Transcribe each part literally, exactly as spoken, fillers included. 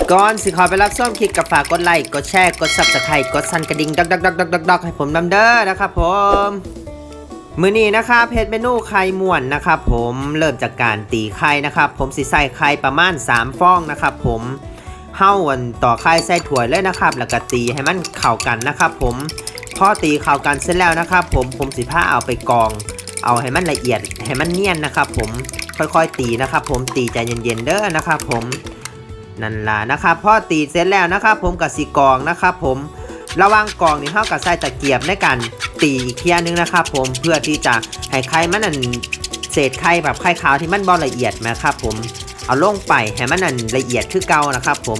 ก่อนสิขอไปรับส้มคลิปกับฝากกดไลค์กดแชร์กดซับสไครต์กดสั่นกระดิ่งดักดักดักดักดักดักให้ผมนำเด้อนะครับผมมื้อนี้นะครับเพจเมนูไข่ม่วนนะครับผมเริ่มจากการตีไข่นะครับผมสิใส่ไข่ประมาณสามฟองนะครับผมเห่าวันต่อไข่ใส่ถ้วยเลยนะครับแล้วก็ตีให้มันเข้ากันนะครับผมพอตีเข้ากันเสร็จแล้วนะครับผมผมสิพาเอาไปกรองเอาให้มันละเอียดให้มันเนียนนะครับผมค่อยๆตีนะครับผมตีใจเย็นๆเด้อนะครับผมนั่นล่ะนะครับพอตีเสร็จแล้วนะครับผมกับสีกรองนะครับผมระวังกรองนี่เท่ากับใส่ตะเกียบในการตีอีกเทียนึงนะครับผมเพื่อที่จะให้ไข่มันนั่นเศษไข่แบบไข่ขาวที่มันบ่ละเอียดนะครับผมเอาลงไปให้มันนั่นละเอียดคือเก่านะครับผม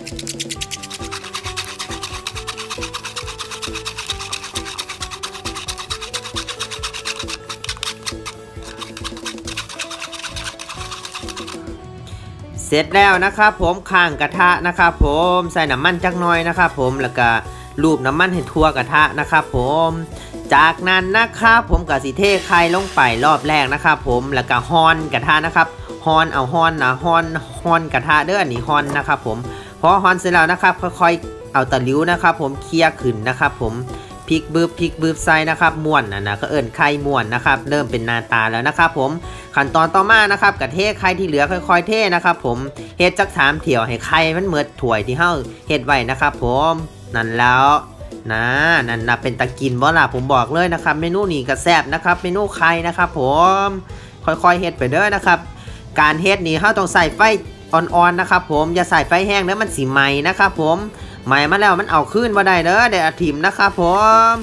เสร็จแล้วนะครับผมข้างกระทะนะครับผมใส่น้ำมันจักหน่อยนะครับผมแล้วก็ลูบน้ำมันให้ทั่วกระทะนะครับผมจากนั้นนะครับผมกับสีเทไข่ลงไปรอบแรกนะครับผมแล้วก็ฮอนกระทะนะครับฮอนเอาฮอนนะฮอนฮอนกระทะเด้อนี่ฮอนนะครับผมพอฮอนเสร็จแล้วนะครับค่อยๆเอาตะหลิวนะครับผมเคี่ยขึ้นนะครับผมพริกบืบพริกบืบใส่นะครับม้วนนะนะก็เอิญไข่ม้วนนะครับเริ่มเป็นหน้าตาแล้วนะครับผมขั้นตอนต่อมานะครับกระเทไข่ที่เหลือค่อยๆเทนะครับผมเฮ็ดจักสามเถี่ยวให้ไข่มันเหมือนถ้วยที่เฮาเฮ็ดไว้นะครับผมนั่นแล้วนะนั่นนะเป็นตะกินบ่ล่ะผมบอกเลยนะครับเมนูนี้ก็แซ่บนะครับเมนูไข่นะครับผมค่อยๆเฮ็ดไปเด้อนะครับการเฮ็ดนี่เฮาต้องใส่ไฟอ่อนๆนะครับผมอย่าใส่ไฟแห้งแล้วมันสิไหม้นะครับผมไหม้มาแล้วมันเอาขึ้นบ่ได้เด้อเดี๋ยวอาทิมนะครับผม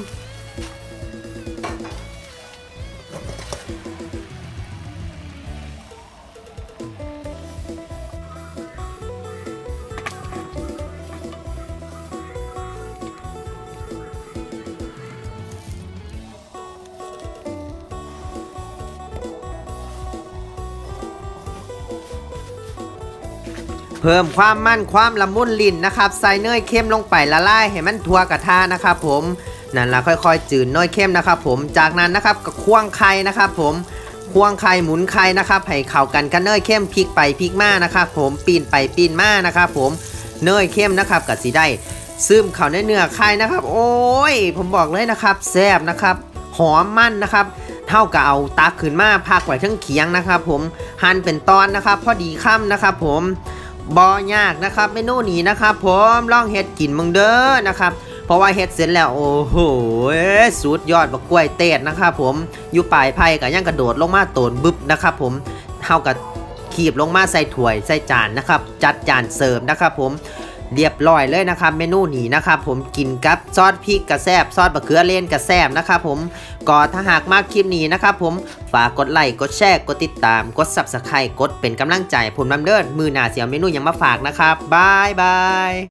เพิ่มความมั่นความละมุนลิ้นนะครับใส่เนยเค็มลงไปละลายให้มันทั่วกระทะนะครับผมนั่นละค่อยๆจืดเนยเค็มนะครับผมจากนั้นนะครับก็ควงไข่นะครับผมควงไข่หมุนไข่นะครับให้เข้ากันกับเนยเค็มพลิกไปพลิกมานะครับผมปีนไปปีนมานะครับผมเนยเค็มนะครับก็สิได้ซึมเข้าในเนื้อไข่นะครับโอ้ยผมบอกเลยนะครับแซ่บนะครับหอมมันนะครับเท่ากับเอาตักขึ้นมาพักไว้ทั้งเคียงนะครับผมหั่นเป็นตอนนะครับพอดีค่ำนะครับผมบ่ยากนะครับเมนูนี้นะครับผมลองเฮ็ดกินมึงเด้อนะครับเพราะว่าเฮ็ดเสร็จแล้วโอ้โหสุดยอดบักกล้วยเตดนะครับผมอยู่ปลายไผ่ก็ยังกระโดดลงมาโตนบึบนะครับผมเท่ากับขีบลงมาใส่ถ้วยใส่จานนะครับจัดจานเสิร์ฟนะครับผมเรียบร้อยเลยนะครับเมนูนี้นะครับผมกินกับซอสพริกกระแซบซอสบะเขือเล่นกระแซบนะครับผมก็ถ้าหากมากคลิปนี้นะครับผมฝากกดไลค์กดแชร์กดติดตามกด ซับสไครบ์ กดเป็นกำลังใจผมนำเดินมือหน้าเสียวเมนูยังมาฝากนะครับบายบาย